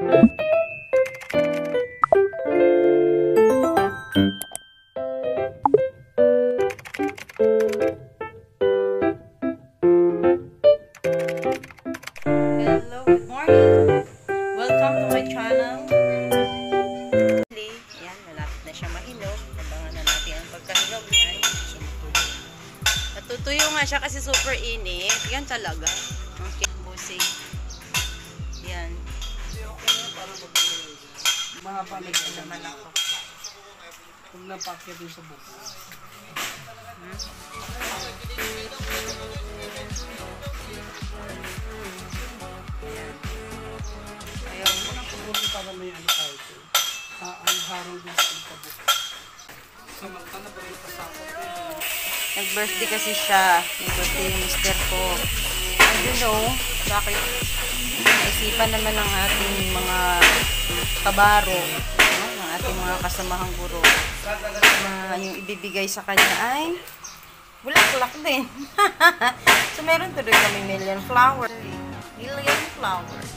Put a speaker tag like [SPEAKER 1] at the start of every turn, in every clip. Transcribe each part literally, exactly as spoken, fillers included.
[SPEAKER 1] Natutuyo nga siya kasi super init. Yan talaga. Okay, busing. Yan.
[SPEAKER 2] Mapapalig naman ako. Kung napakya din sa buko. Hmm?
[SPEAKER 1] Ayaw
[SPEAKER 2] mo na pumunta para may ano tayo ito. Ah, ang harang din sa buko. Samantala na pa rin pasakot yun.
[SPEAKER 1] Nag-birthday kasi siya. Nag-birthday yung mister ko. I don't know bakit. Naisipan naman ng ating mga kabaro, no? Ng ating mga kasamahang guro, na yung ibibigay sa kanya ay bulaklak din. So meron tuloy kami million flowers. Million flowers.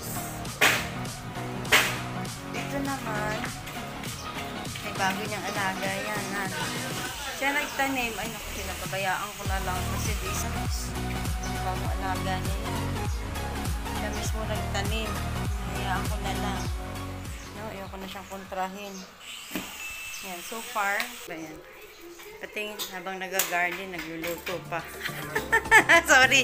[SPEAKER 1] Ito naman, may bago niyang alaga yan. Ha? Siya nagtanim. Ay naku, pinapabayaan ko na lang kasi di sa ang bagong alaga niya. Siya mismo nagtanim. Hayaan ko na lang. No, ayoko na siyang kontrahin. Yan, so far. Ayan. Pati habang nag-garden, nagluluto pa. Sorry.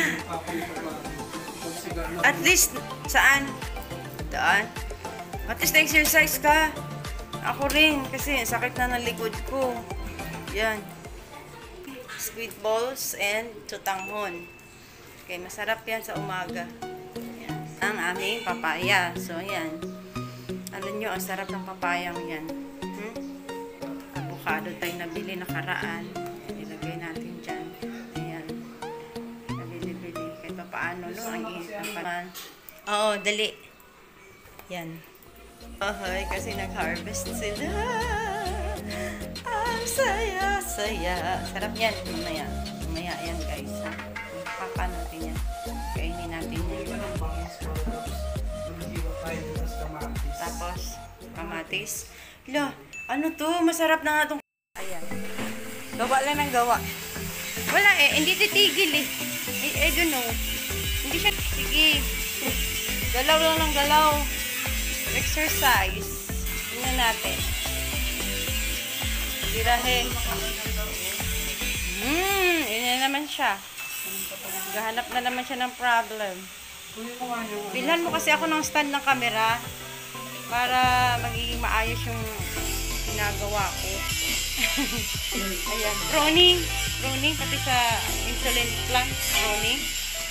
[SPEAKER 1] At least, saan? Daan. At least exercise ka. Ako rin, kasi sakit na ng likod ko. Yan. Squid balls and tutanghon. Okay, masarap yan sa umaga. Yan. Ang aming papaya. So, yan. Alam nyo, ang sarap ng papayang yan. Hmm? Avocado tayo nabili nakaraan. Ilagay natin dyan. Ayan. Nabili-bili. Kahit pa paano, no? Ang init ng panan. Oo, dali. Yan. Ahoy, kasi nag-harvest sila. Ang saya-saya. Sarap yan. Mamaya. Mamaya yan, guys. Ha? Papa natin yan. Kainin natin yan. Tapos, kamatis. Lo, ano to? Masarap na nga itong... Ayan. Gawa lang ng gawa. Wala eh. Hindi titigil eh. I, I don't know. Hindi siya titigil. Galaw lang ng galaw. Exercise. Tingnan natin. Dirahe. Hmm, yun na naman siya. Gahanap na naman siya ng problem. Bilhan mo kasi ako ng stand ng camera para magiging maayos yung ginagawa ko. Ayan. Pruning. Pruning pati sa insulin plant. Pruning.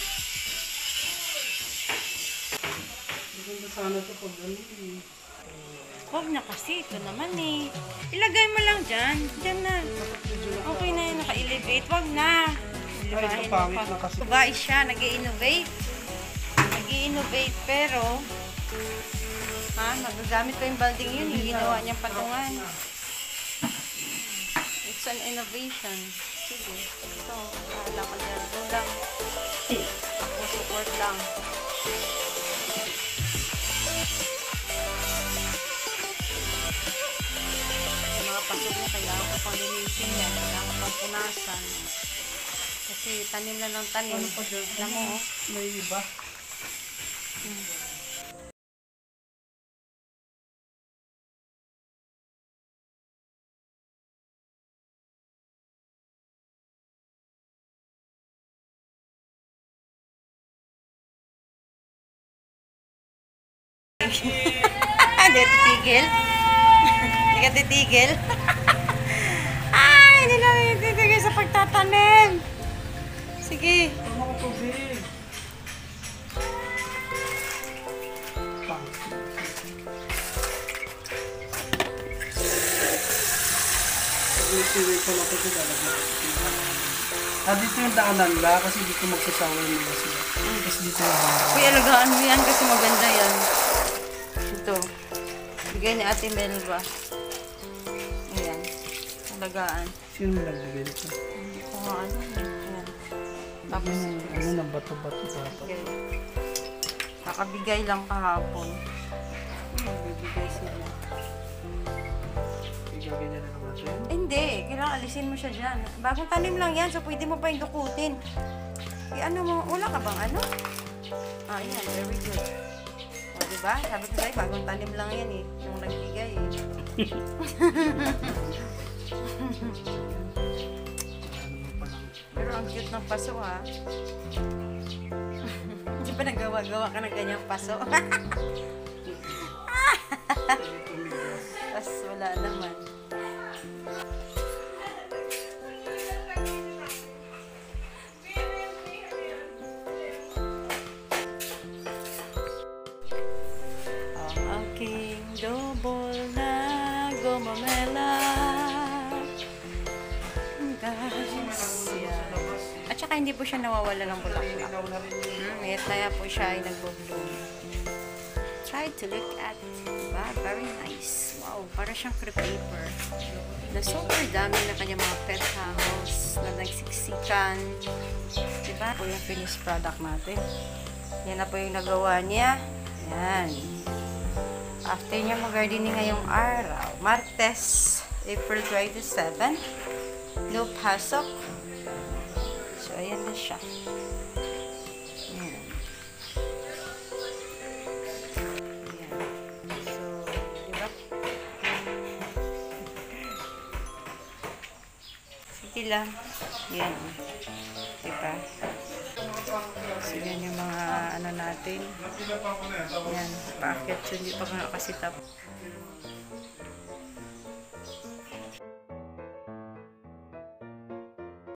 [SPEAKER 2] Sana ito pag ano eh.
[SPEAKER 1] Huwag na kasi. Ito naman eh. Ilagay mo lang dyan. Dyan na. Okay na yun. Naka-elevate. Huwag na.
[SPEAKER 2] Ay, ito pawit na kasi.
[SPEAKER 1] Guys siya. Nag-i-innovate. Nag-i-innovate. Pero, ha? Magagamit ko yung balding yun. Yung ginawa niyang patungan. It's an innovation. Sige. Ito. Bahala ka dyan. Go lang. Ako support lang. Pasok na, kailangan ko pang linisin yan. Kailangan pang punasan. Kasi tanim na ng tanim.
[SPEAKER 2] Ano pa dyan?
[SPEAKER 1] Alam mo, oh.
[SPEAKER 2] May iba.
[SPEAKER 1] Hmm. Hindi titigil. Hindi ka titigil. Ay, hindi lang titigil sa pagtatanim. Sige.
[SPEAKER 2] Ano ko tubig? Siway ko lang ito sila. Ah, dito yung daanan la kasi dito magsasawa yung mga sila. Kasi dito yung daanan.
[SPEAKER 1] Uy, alagaan mo yan kasi maganda yan. Ito. Bigay ni Ate Melba. Ayan. Alagaan.
[SPEAKER 2] Sino mo nagbigay dito?
[SPEAKER 1] Hindi ko nga ano. Ayan. Tapos,
[SPEAKER 2] ano na bato-bato sa
[SPEAKER 1] okay. Kakabigay lang kahapon. Hmm, bibigay sila.
[SPEAKER 2] Igaganyan na naman siya.
[SPEAKER 1] Hindi, kailangan alisin mo siya dyan. Bagong tanim lang yan, so pwede mo pa yung dukutin. Eh, ano mo, wala ka bang ano? Ah, yan, very good. O, diba? Sabi ko sa'yo, bagong tanim lang yan eh. Yung nagbigay eh.
[SPEAKER 2] Ano pa lang.
[SPEAKER 1] Pero ang cute ng paso ha. Hindi pa nagawa-gawa ka ng ganyang paso. Tapos wala naman. Ang aking double na gomamela. Guys, yan. At saka hindi po siya nawawala ng bulaklak.
[SPEAKER 2] Ikaw na rin yun.
[SPEAKER 1] Hmm, mayat na po siya ay nagbo-bloom. Try to look at, diba? Very nice. Wow, para siyang crepe paper. Na super dami na kanyang mga pet house na nagsiksikan. Diba? Po yung finished product natin. Yan na po yung nagawa niya. Yan. After niya mag-gardening ngayong araw, Martes, April twenty-seven, no pasok. So, ayan na siya. Ayan. Ayan. So, diba? Sige lang. Ayan. Diba? So, yan yung mga ano natin. Ayan. Paakit. So, hindi pa nga kasi tap.